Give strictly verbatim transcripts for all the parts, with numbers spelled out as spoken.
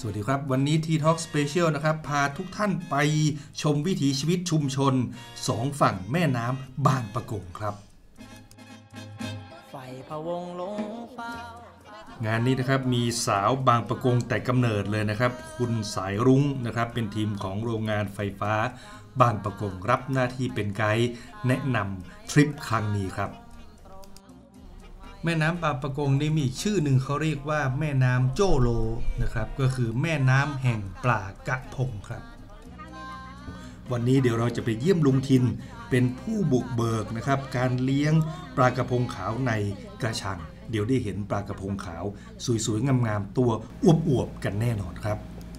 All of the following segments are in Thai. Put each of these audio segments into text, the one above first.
วัสดีครับวันนี้ทีท็อกสเปเชียลนะครับพาทุกท่านไปชมวิถีชีวิตชุมชนสองฝั่งแม่น้ำบางปะกงครับไฟพะวงลงฟ้างานนี้นะครับมีสาวบางปะกงแต่กำเนิดเลยนะครับคุณสายรุ้งนะครับเป็นทีมของโรงงานไฟฟ้าบางปะกงรับหน้าที่เป็นไกด์แนะนำทริปครั้งนี้ครับแม่น้ำบางปะกงนี่มีชื่อหนึ่งเขาเรียกว่าแม่น้ำโจโลนะครับก็คือแม่น้ำแห่งปลากระพงครับวันนี้เดี๋ยวเราจะไปเยี่ยมลุงทินเป็นผู้บุกเบิกนะครับการเลี้ยงปลากระพงขาวในกระชังเดี๋ยวได้เห็นปลากระพงขาวสวยๆงามๆตัวอวบๆกันแน่นอนครับ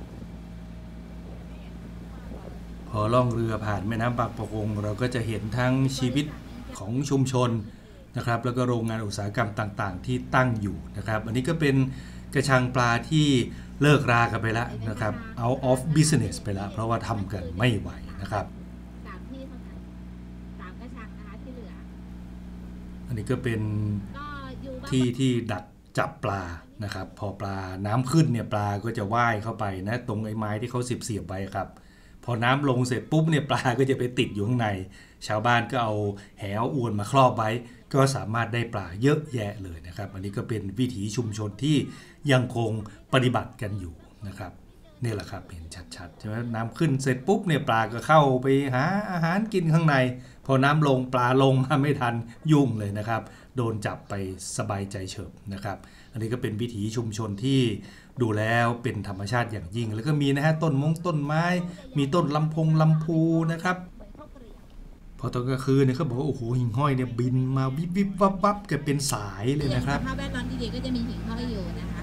พอล่องเรือผ่านแม่น้ำบางปะกงเราก็จะเห็นทั้งชีวิตของชุมชนนะครับแล้วก็โรงงานอุตสาหกรรมต่างๆที่ตั้งอยู่นะครับอันนี้ก็เป็นกระชังปลาที่เลิกรากันไปแล้วนะครับ out of business ไปแล้วเพราะว่าทำกันไม่ไหวนะครับสามที่เท่านั้นสามกระชังนะคะที่เหลืออันนี้ก็เป็นที่ที่ดักจับปลานะครับพอปลาน้ำขึ้นเนี่ยปลาก็จะว่ายเข้าไปนะตรงไอ้ไม้ที่เขาเสียบๆไว้ครับพอน้ำลงเสร็จปุ๊บเนี่ยปลาก็จะไปติดอยู่ข้างในชาวบ้านก็เอาแหเอาอวนมาครอบไว้ก็สามารถได้ปลาเยอะแยะเลยนะครับอันนี้ก็เป็นวิถีชุมชนที่ยังคงปฏิบัติกันอยู่นะครับนี่แหละครับเห็นชัดๆใช่ไหมน้ำขึ้นเสร็จปุ๊บเนี่ยปลาก็เข้าไปหาอาหารกินข้างในพอน้ำลงปลาลงมาไม่ทันยุ่งเลยนะครับโดนจับไปสบายใจเฉิบนะครับอันนี้ก็เป็นวิถีชุมชนที่ดูแล้วเป็นธรรมชาติอย่างยิ่งแล้วก็มีนะฮะต้นมงต้นไม้มีต้นลำพงลำพูนะครับพอตอนกลางคืนเนี่ยเขาบอกว่าโอ้โหหิ่งห้อยเนี่ยบินมาวิบวิบวับวับเกิดเป็นสายเลยนะครับสภาพแวดล้อมดีๆก็จะมีหิ่งห้อยอยู่นะคะ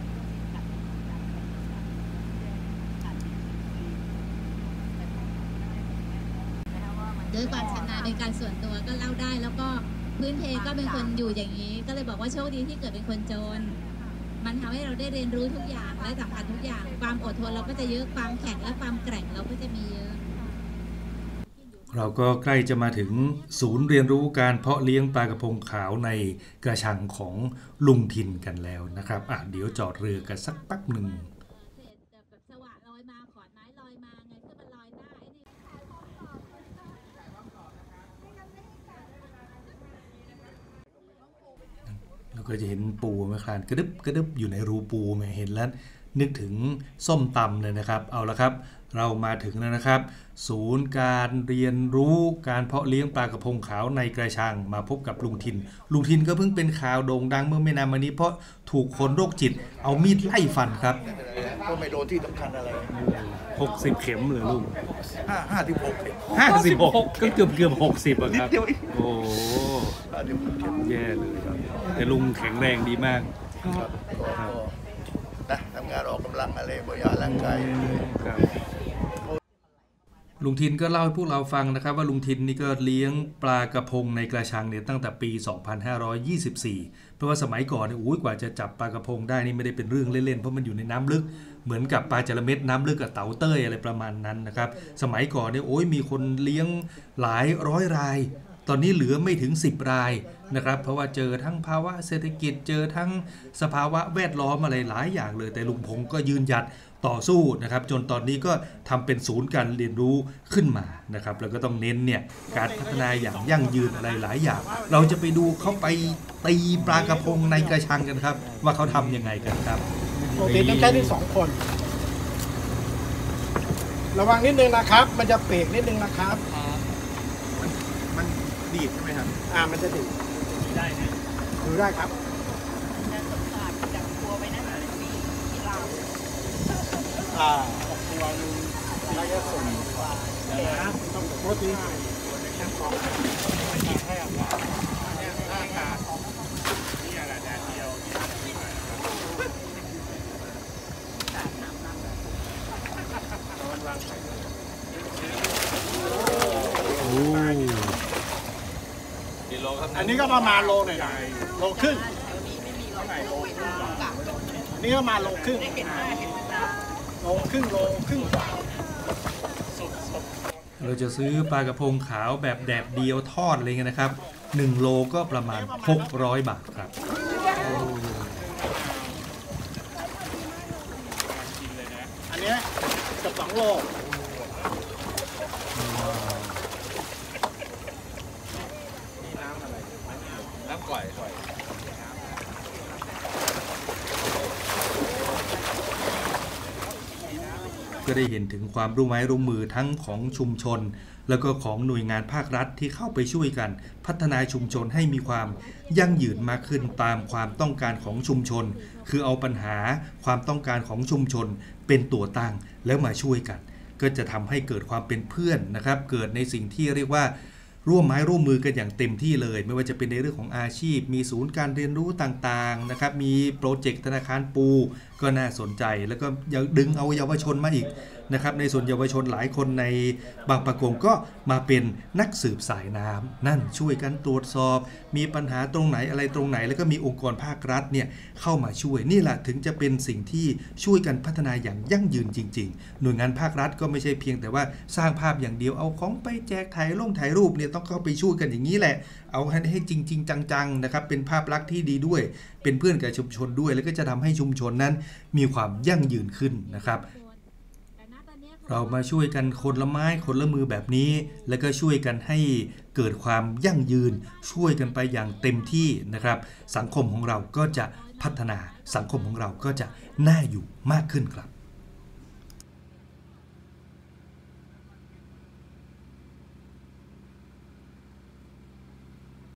ด้วยความชำนาญในการส่วนตัวก็เล่าได้แล้วก็พื้นเพก็เป็นคนอยู่อย่างนี้ก็เลยบอกว่าโชคดีที่เกิดเป็นคนจนมันทำให้เราได้เรียนรู้ทุกอย่างและสำคัญทุกอย่างความอดทนเราก็จะเยอะความแข็งและความแกร่งเราก็จะมีเยอะเราก็ใกล้จะมาถึงศูนย์เรียนรู้การเพาะเลี้ยงปลากระพงขาวในกระชังของลุงทินกันแล้วนะครับอ่ะเดี๋ยวจอดเรือกันสักพักหนึ่งเราก็จะเห็นปูแม่คลานกระดึบกระดึบอยู่ในรูปูแม่เห็นแล้วนึกถึงส้มตำเลยนะครับเอาละครับเรามาถึงแล้วนะครับศูนย์การเรียนรู้การเพาะเลี้ยงปลากระพงขาวในกระชังมาพบกับลุงทินลุงทินก็เพิ่งเป็นข่าวโด่งดังเมื่อไม่นานมานี้เพราะถูกคนโรคจิตเอามีดไล่ฟันครับก็ไม่โดนที่สำคัญอะไรหกสิบเข็มเลยลุงห้าห้าสิบหกห้าสิบหกก็เกือบเกือบหกสิบครับโอ้แย่เลยครับแต่ลุงแข็งแรงดีมากนะทำงานออกกำลังอะไรบริหารร่างกายลุงทินก็เล่าให้พวกเราฟังนะครับว่าลุงทินนี่ก็เลี้ยงปลากระพงในกระชังเนี่ยตั้งแต่ปีสองพันห้าร้อยยี่สิบสี่เพราะว่าสมัยก่อนเนี่ยโอ้ยกว่าจะจับปลากระพงได้นี่ไม่ได้เป็นเรื่องเล่นๆเพราะมันอยู่ในน้ำลึกเหมือนกับปลาจระเม็ดน้ำลึกกับเต่าเต้ยอะไรประมาณนั้นนะครับสมัยก่อนเนี่ยโอ้ยมีคนเลี้ยงหลายร้อยรายตอนนี้เหลือไม่ถึงสิบรายนะครับเพราะว่าเจอทั้งภาวะเศรษฐกิจเจอทั้งสภาวะแวดล้อมอะไรหลายอย่างเลยแต่ลุงพงก็ยืนหยัดต่อสู้นะครับจนตอนนี้ก็ทำเป็นศูนย์การเรียนรู้ขึ้นมานะครับแล้วก็ต้องเน้นเนี่ยการพัฒนาอย่างยั่งยืนอะไรหลายอย่างเราจะไปดูเขาไปตีปลากระพงในกระชังกันครับว่าเขาทำยังไงกันครับปกติต้องใช้ถึงสองคนระวังนิดนึงนะครับมันจะเปียกนิดนึงนะครับมันดีดใช่ไหมครับอ่ามันจะดีดได้นะดูได้ครับอ่าตัวนึงระยะส่วนนะต้องโปรตีนให้อากาศให้อากาศนี่อะไรแดดเดียวอันนี้ก็ประมาณโลหน่อยๆโลครึ่งอันนี้ก็มาโลครึ่งโลครึ่งโลครึ่งกว่าเราจะซื้อปลากระพงขาวแบบแดดเดียวทอดอะไรเงี้ยนะครับหนึ่งโลก็ประมาณหกร้อยบาทครับโลกนี่น้ำอะไรน้ำก่อยก่อยก็ได้เห็นถึงความร่วมไม้ร่วมมือทั้งของชุมชนแล้วก็ของหน่วยงานภาครัฐที่เข้าไปช่วยกันพัฒนาชุมชนให้มีความยั่งยืนมากขึ้นตามความต้องการของชุมชนคือเอาปัญหาความต้องการของชุมชนเป็นตัวตั้งแล้วมาช่วยกันก็จะทำให้เกิดความเป็นเพื่อนนะครับเกิดในสิ่งที่เรียกว่าร่วมไม้ร่วมมือกันอย่างเต็มที่เลยไม่ว่าจะเป็นในเรื่องของอาชีพมีศูนย์การเรียนรู้ต่างๆนะครับมีโปรเจกต์ธนาคารปูก็น่าสนใจแล้วก็ยังดึงเอาเยาวชนมาอีกนะครับในส่วนเยาวชนหลายคนในบางปะกงก็มาเป็นนักสืบสายน้ำนั่นช่วยกันตรวจสอบมีปัญหาตรงไหนอะไรตรงไหนแล้วก็มีองค์กรภาครัฐเนี่ยเข้ามาช่วยนี่แหละถึงจะเป็นสิ่งที่ช่วยกันพัฒนาอย่างยั่งยืนจริงๆหน่วยงานภาครัฐก็ไม่ใช่เพียงแต่ว่าสร้างภาพอย่างเดียวเอาของไปแจกถ่ายลงถ่ายรูปเนี่ยต้องเข้าไปช่วยกันอย่างนี้แหละเอาให้จริงๆจังๆนะครับเป็นภาพลักษณ์ที่ดีด้วยเป็นเพื่อนกับชุมชนด้วยแล้วก็จะทำให้ชุมชนนั้นมีความยั่งยืนขึ้นนะครับเรามาช่วยกันคนละไม้คนละมือแบบนี้แล้วก็ช่วยกันให้เกิดความยั่งยืนช่วยกันไปอย่างเต็มที่นะครับสังคมของเราก็จะพัฒนาสังคมของเราก็จะน่าอยู่มากขึ้นครับ